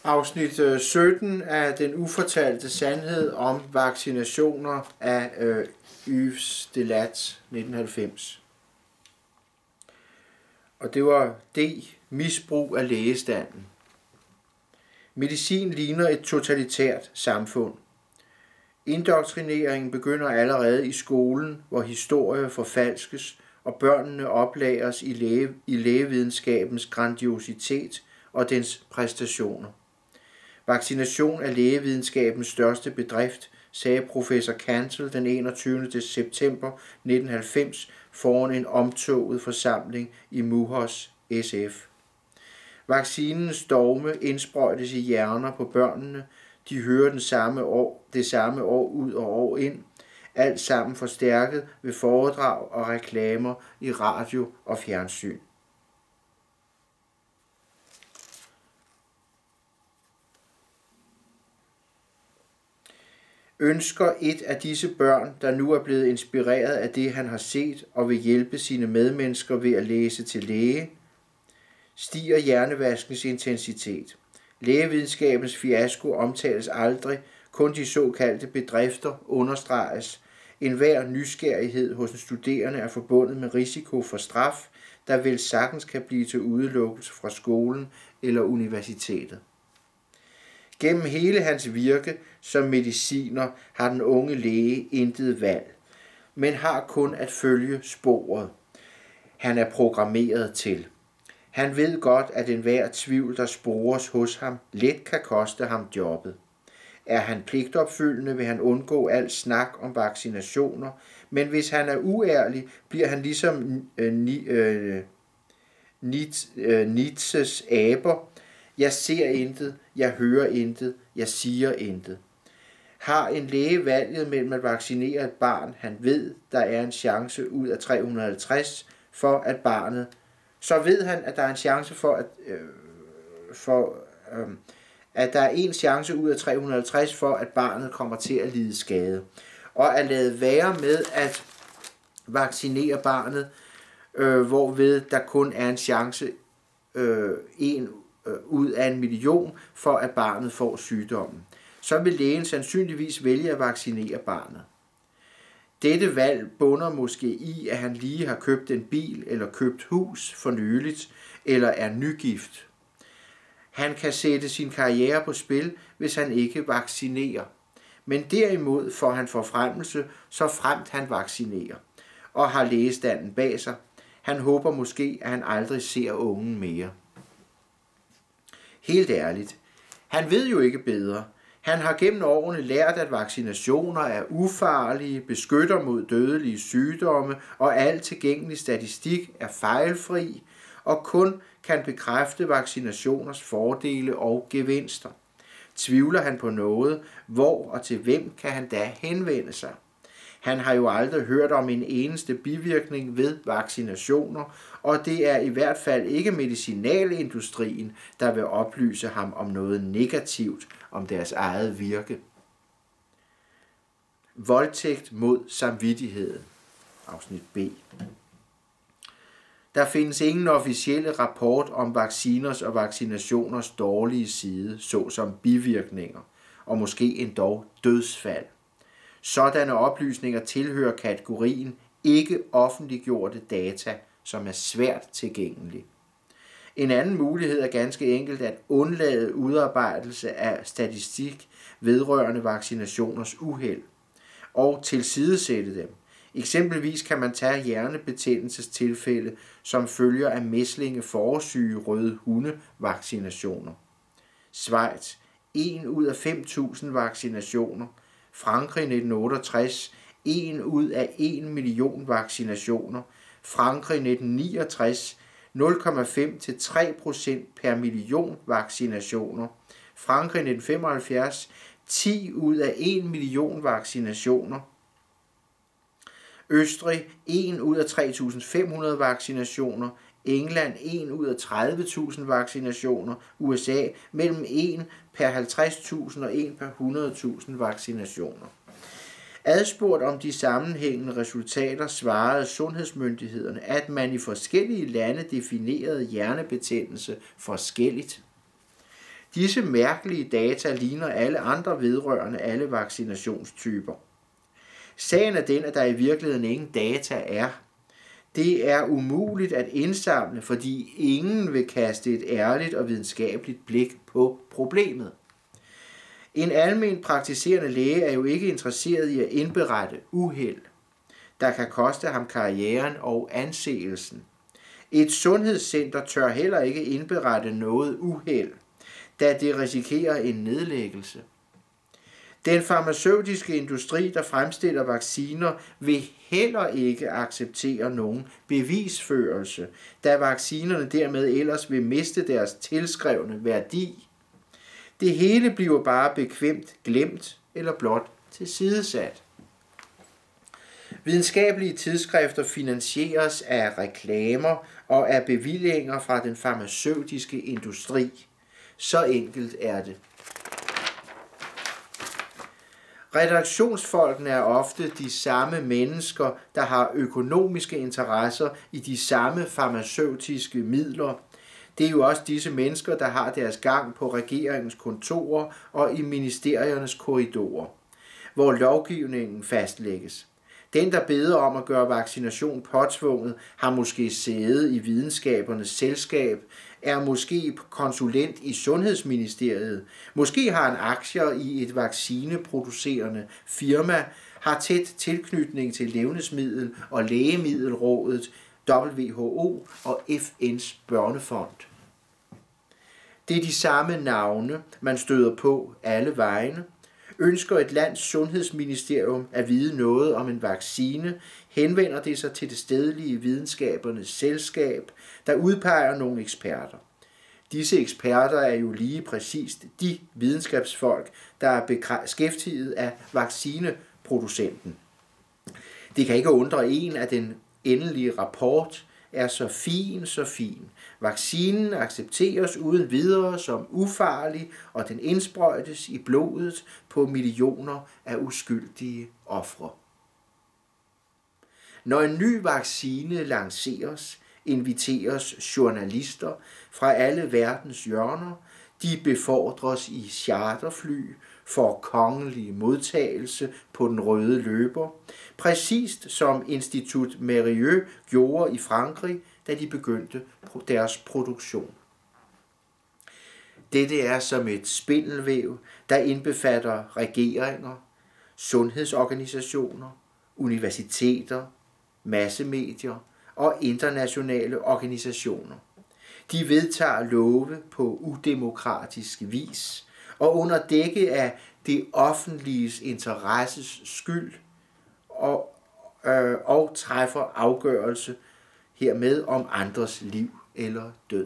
Afsnit 17 af Den ufortalte sandhed om vaccinationer af Yves Delat 1990. Og det var D. Misbrug af lægestanden. Medicin ligner et totalitært samfund. Indoktrineringen begynder allerede i skolen, hvor historie forfalskes og børnene oplæres i lægevidenskabens grandiositet og dens præstationer. Vaccination er lægevidenskabens største bedrift, sagde professor Cantel den 21. september 1990 foran en omtoget forsamling i Muhos, SF. Vaccinens dogme indsprøjtes i hjerner på børnene. De hører det samme år ud og år ind, alt sammen forstærket ved foredrag og reklamer i radio og fjernsyn. Ønsker et af disse børn, der nu er blevet inspireret af det, han har set, og vil hjælpe sine medmennesker ved at læse til læge, stiger hjernevaskens intensitet. Lægevidenskabens fiasko omtales aldrig, kun de såkaldte bedrifter understreges. Enhver nysgerrighed hos en studerende er forbundet med risiko for straf, der vel sagtens kan blive til udelukkelse fra skolen eller universitetet. Gennem hele hans virke som mediciner har den unge læge intet valg, men har kun at følge sporet, han er programmeret til. Han ved godt, at enhver tvivl, der spores hos ham, let kan koste ham jobbet. Er han pligtopfyldende, vil han undgå al snak om vaccinationer, men hvis han er uærlig, bliver han ligesom Nietzsches aber. Jeg ser intet, jeg hører intet, jeg siger intet. Har en læge valget mellem at vaccinere et barn, han ved, der er en chance ud af 350 for at barnet, så ved han, at der er en chance at der er en chance ud af 350 for, at barnet kommer til at lide skade. Og at lade være med at vaccinere barnet, hvorved der kun er en chance ud af 1 million for, at barnet får sygdommen. Så vil lægen sandsynligvis vælge at vaccinere barnet. Dette valg bunder måske i, at han lige har købt en bil eller købt hus for nyligt, eller er nygift. Han kan sætte sin karriere på spil, hvis han ikke vaccinerer. Men derimod får han forfremmelse, så fremt han vaccinerer, og har lægestanden bag sig. Han håber måske, at han aldrig ser ungen mere. Helt ærligt, han ved jo ikke bedre. Han har gennem årene lært, at vaccinationer er ufarlige, beskytter mod dødelige sygdomme, og al tilgængelig statistik er fejlfri, og kun kan bekræfte vaccinationers fordele og gevinster. Tvivler han på noget, hvor og til hvem kan han da henvende sig? Han har jo aldrig hørt om en eneste bivirkning ved vaccinationer, og det er i hvert fald ikke medicinalindustrien, der vil oplyse ham om noget negativt om deres eget virke. Voldtægt mod samvittigheden. Afsnit B. Der findes ingen officielle rapport om vacciners og vaccinationers dårlige side, såsom bivirkninger, og måske endog dødsfald. Sådanne oplysninger tilhører kategorien ikke offentliggjorte data, som er svært tilgængelig. En anden mulighed er ganske enkelt at undlade udarbejdelse af statistik vedrørende vaccinationers uheld og tilsidesætte dem. Eksempelvis kan man tage hjernebetændelsestilfælde, som følger af mæslinge forsyge røde hunde vaccinationer. Schweiz, 1 ud af 5.000 vaccinationer. Frankrig 1968, 1 ud af 1 million vaccinationer. Frankrig 1969, 0,5 til 3% per million vaccinationer. Frankrig 1975, 10 ud af 1 million vaccinationer. Østrig 1 ud af 3.500 vaccinationer. England 1 ud af 30.000 vaccinationer. USA mellem 1 per 50.000 og 1 per 100.000 vaccinationer. Adspurgt om de sammenhængende resultater svarede sundhedsmyndighederne, at man i forskellige lande definerede hjernebetændelse forskelligt. Disse mærkelige data ligner alle andre vedrørende alle vaccinationstyper. Sagen er den, at der i virkeligheden ingen data er. Det er umuligt at indsamle, fordi ingen vil kaste et ærligt og videnskabeligt blik på problemet. En almen praktiserende læge er jo ikke interesseret i at indberette uheld, der kan koste ham karrieren og anseelsen. Et sundhedscenter tør heller ikke indberette noget uheld, da det risikerer en nedlæggelse. Den farmaceutiske industri, der fremstiller vacciner, vil heller ikke acceptere nogen bevisførelse, da vaccinerne dermed ellers vil miste deres tilskrevne værdi. Det hele bliver bare bekvemt glemt eller blot tilsidesat. Videnskabelige tidsskrifter finansieres af reklamer og af bevillinger fra den farmaceutiske industri. Så enkelt er det. Redaktionsfolkene er ofte de samme mennesker, der har økonomiske interesser i de samme farmaceutiske midler. Det er jo også disse mennesker, der har deres gang på regeringens kontorer og i ministeriernes korridorer, hvor lovgivningen fastlægges. Den, der beder om at gøre vaccination påtvunget, har måske sæde i videnskabernes selskab, er måske konsulent i Sundhedsministeriet, måske har en aktier i et vaccineproducerende firma, har tæt tilknytning til Levnedsmiddel- og Lægemiddelrådet, WHO og FN's børnefond. Det er de samme navne, man støder på alle vegne. Ønsker et lands sundhedsministerium at vide noget om en vaccine, henvender det sig til det stedlige videnskabernes selskab, der udpeger nogle eksperter. Disse eksperter er jo lige præcist de videnskabsfolk, der er beskæftiget af vaccineproducenten. Det kan ikke undre en, at den endelige rapport er så fin. Vaccinen accepteres uden videre som ufarlig, og den indsprøjtes i blodet på millioner af uskyldige ofre. Når en ny vaccine lanceres, inviteres journalister fra alle verdens hjørner. De befordres i charterfly, for kongelig modtagelse på den røde løber, præcist som Institut Mérieux gjorde i Frankrig, da de begyndte deres produktion. Dette er som et spindelvæv, der indbefatter regeringer, sundhedsorganisationer, universiteter, massemedier og internationale organisationer. De vedtager love på udemokratisk vis, og under dække af det offentliges interesses skyld og træffer afgørelse hermed om andres liv eller død.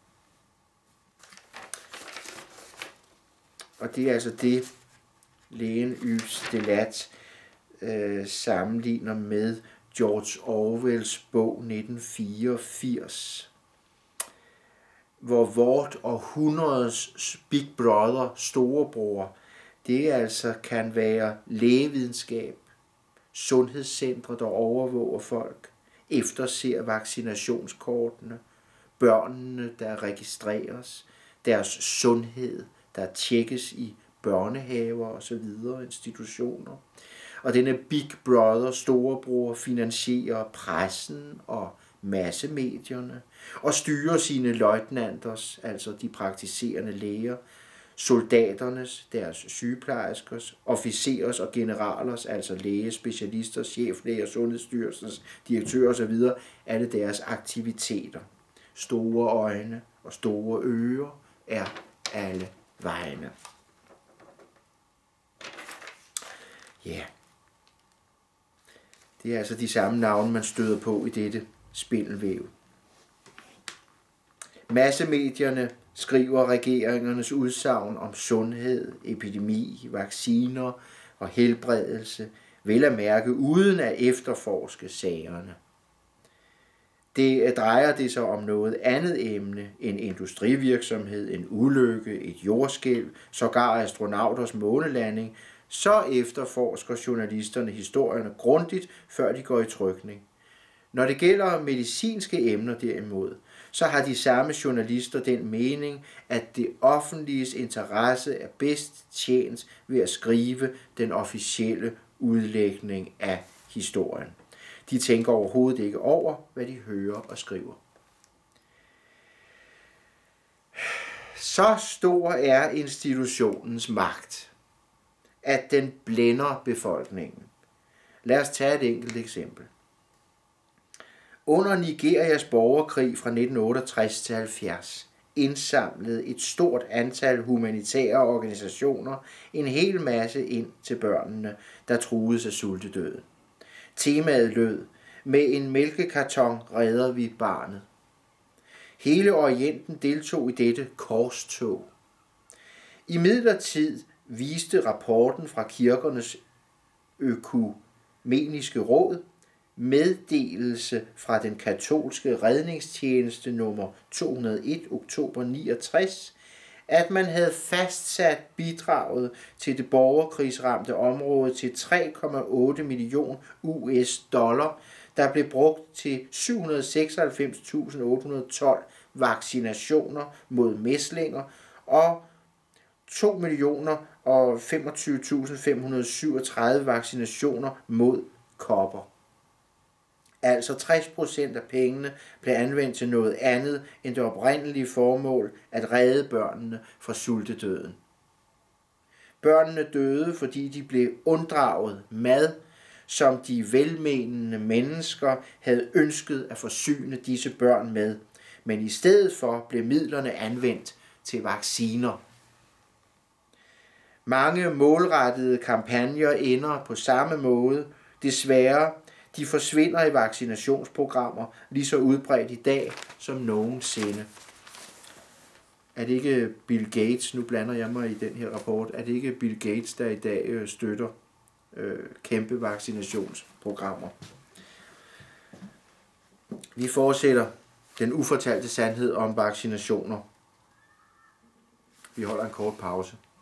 Og det er altså det, lægen Yves Delat sammenligner med George Orwells bog 1984, hvor vort århundredes Big Brother, storebror, det altså kan være lægevidenskab, sundhedscentre, der overvåger folk, efterser vaccinationskortene, børnene, der registreres, deres sundhed, der tjekkes i børnehaver og så videre, institutioner. Og denne Big Brother, storebror, finansierer pressen og massemedierne og styrer sine løjtnanters, altså de praktiserende læger, soldaternes, deres sygeplejerskers, officerers og generalers, altså læge, specialister, cheflæger, sundhedsstyrelsens direktører osv., alle deres aktiviteter. Store øjne og store ører er alle vegne. Ja. Det er altså de samme navne, man støder på i dette spindelvæv. Massemedierne skriver regeringernes udsagn om sundhed, epidemi, vacciner og helbredelse, vel at mærke uden at efterforske sagerne. Det drejer det sig om noget andet emne, en industrivirksomhed, en ulykke, et jordskælv, sågar astronauters månelanding, så efterforsker journalisterne historierne grundigt, før de går i trykning. Når det gælder medicinske emner derimod, så har de samme journalister den mening, at det offentliges interesse er bedst tjent ved at skrive den officielle udlægning af historien. De tænker overhovedet ikke over, hvad de hører og skriver. Så stor er institutionens magt, at den blænder befolkningen. Lad os tage et enkelt eksempel. Under Nigerias borgerkrig fra 1968 til 70 indsamlede et stort antal humanitære organisationer en hel masse ind til børnene, der truedes af sultedøden. Temaet lød: med en mælkekarton redder vi barnet. Hele Orienten deltog i dette korstog. Imidlertid viste rapporten fra kirkernes økumeniske råd, meddelelse fra den katolske redningstjeneste nummer 201 oktober 69, at man havde fastsat bidraget til det borgerkrigsramte område til 3,8 millioner US-dollar, der blev brugt til 796.812 vaccinationer mod mæslinger og 2.025.537 vaccinationer mod kopper. Altså 60% af pengene blev anvendt til noget andet end det oprindelige formål at redde børnene fra sultedøden. Børnene døde, fordi de blev unddraget mad, som de velmenende mennesker havde ønsket at forsyne disse børn med, men i stedet for blev midlerne anvendt til vacciner. Mange målrettede kampagner ender på samme måde. Desværre, de forsvinder i vaccinationsprogrammer, lige så udbredt i dag som nogensinde. Er det ikke Bill Gates, nu blander jeg mig i den her rapport, er det ikke Bill Gates, der i dag støtter kæmpe vaccinationsprogrammer? Vi fortsætter den ufortalte sandhed om vaccinationer. Vi holder en kort pause.